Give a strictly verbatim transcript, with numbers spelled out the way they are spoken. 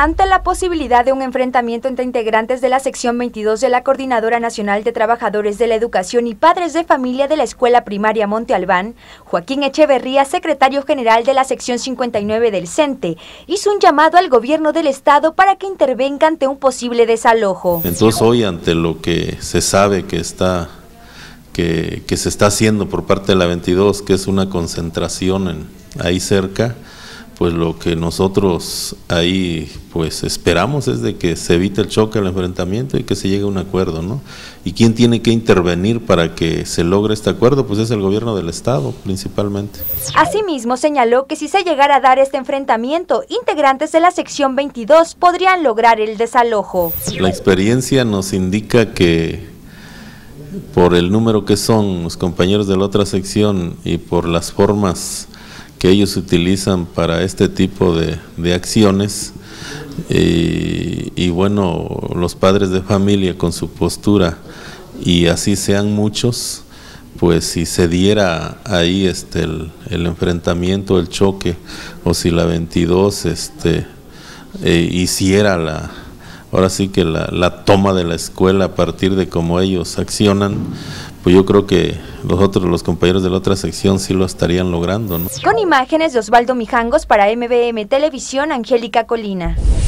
Ante la posibilidad de un enfrentamiento entre integrantes de la sección veintidós de la Coordinadora Nacional de Trabajadores de la Educación y padres de familia de la Escuela Primaria Monte Albán, Joaquín Echeverría, secretario general de la sección cincuenta y nueve del CENTE, hizo un llamado al gobierno del estado para que intervenga ante un posible desalojo. Entonces hoy, ante lo que se sabe que está que, que se está haciendo por parte de la veintidós, que es una concentración en, ahí cerca, pues lo que nosotros ahí pues esperamos es de que se evite el choque, el enfrentamiento y que se llegue a un acuerdo, ¿no? ¿Y quién tiene que intervenir para que se logre este acuerdo? Pues es el gobierno del estado, principalmente. Asimismo, señaló que si se llegara a dar este enfrentamiento, integrantes de la sección veintidós podrían lograr el desalojo. La experiencia nos indica que por el número que son los compañeros de la otra sección y por las formas que ellos utilizan para este tipo de, de acciones, y, y bueno, los padres de familia con su postura, y así sean muchos, pues si se diera ahí este el, el enfrentamiento, el choque, o si la veintidós este, eh, hiciera la, ahora sí que la, la toma de la escuela a partir de cómo ellos accionan, pues yo creo que los otros, los compañeros de la otra sección sí lo estarían logrando, ¿no? Con imágenes de Osvaldo Mijangos para M B M Televisión, Angélica Colina.